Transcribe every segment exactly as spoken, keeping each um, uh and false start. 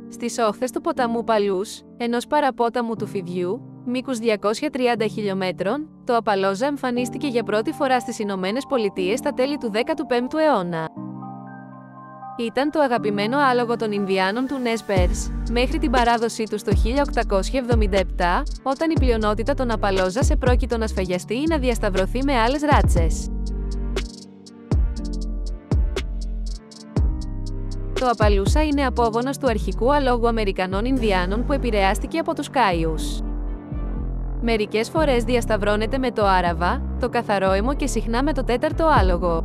Στις όχθες του ποταμού Παλούς, ενός παραπόταμου του Φιδιού, μήκους διακόσια τριάντα χιλιομέτρων, το Απαλόζα εμφανίστηκε για πρώτη φορά στις Ηνωμένες Πολιτείες στα τέλη του δέκατου πέμπτου αιώνα. Ήταν το αγαπημένο άλογο των Ινδιάνων του Νez Perce, μέχρι την παράδοσή του το χίλια οκτακόσια εβδομήντα επτά, όταν η πλειονότητα των Απαλόζας επρόκειτο να σφαγιαστεί ή να διασταυρωθεί με άλλες ράτσες. Το Απαλούσα είναι απόγονος του αρχικού αλόγου Αμερικανών Ινδιάνων που επηρεάστηκε από τους Κάιους. Μερικές φορές διασταυρώνεται με το Άραβα, το καθαρόαιμο και συχνά με το τέταρτο άλογο.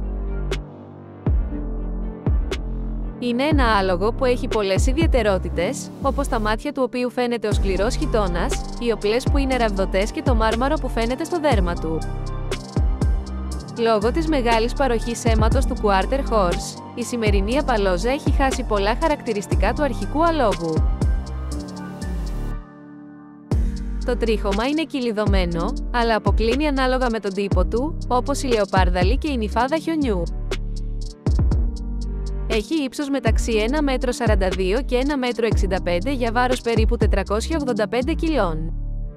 Είναι ένα άλογο που έχει πολλές ιδιαιτερότητες, όπως τα μάτια του οποίου φαίνεται ο σκληρός χιτώνας, οι οπλές που είναι ραβδοτές και το μάρμαρο που φαίνεται στο δέρμα του. Λόγω της μεγάλης παροχής αίματος του Quarter Horse, η σημερινή Απαλόζα έχει χάσει πολλά χαρακτηριστικά του αρχικού αλόγου. Το τρίχωμα είναι κυλιδωμένο, αλλά αποκλίνει ανάλογα με τον τύπο του, όπως η λεοπάρδαλη και η νυφάδα χιονιού. Έχει ύψος μεταξύ ένα μέτρο σαράντα δύο και ένα μέτρο εξήντα πέντε για βάρος περίπου τετρακόσια ογδόντα πέντε κιλών.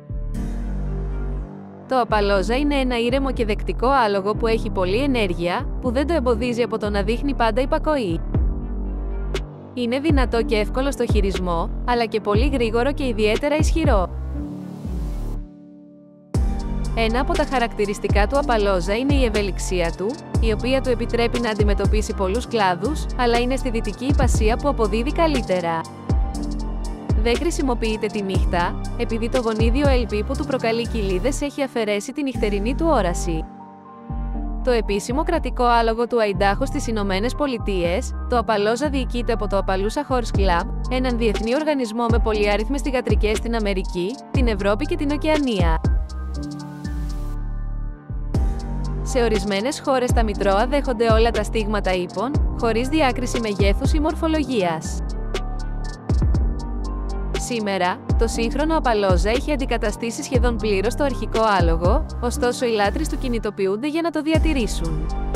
Το Απαλόζα είναι ένα ήρεμο και δεκτικό άλογο που έχει πολλή ενέργεια, που δεν το εμποδίζει από το να δείχνει πάντα υπακοή. Είναι δυνατό και εύκολο στο χειρισμό, αλλά και πολύ γρήγορο και ιδιαίτερα ισχυρό. Ένα από τα χαρακτηριστικά του Απαλόζα είναι η ευελιξία του, η οποία του επιτρέπει να αντιμετωπίσει πολλούς κλάδους, αλλά είναι στη δυτική υπασία που αποδίδει καλύτερα. Δεν χρησιμοποιείται τη νύχτα, επειδή το γονίδιο ελ πι που του προκαλεί κοιλίδες έχει αφαιρέσει τη νυχτερινή του όραση. Το επίσημο κρατικό άλογο του Αϊντάχο στις Ηνωμένες Πολιτείες, το Απαλόζα διοικείται από το Appaloosa Horse Club, έναν διεθνή οργανισμό με πολυάριθμες θυγατρικές στην Αμερική, την Ευρώπη και την Οκεανία. Σε ορισμένες χώρες τα μητρώα δέχονται όλα τα στίγματα ύπων, χωρίς διάκριση μεγέθους ή μορφολογίας. Σήμερα, το σύγχρονο Απαλόζα έχει αντικαταστήσει σχεδόν πλήρως το αρχικό άλογο, ωστόσο οι λάτρεις του κινητοποιούνται για να το διατηρήσουν.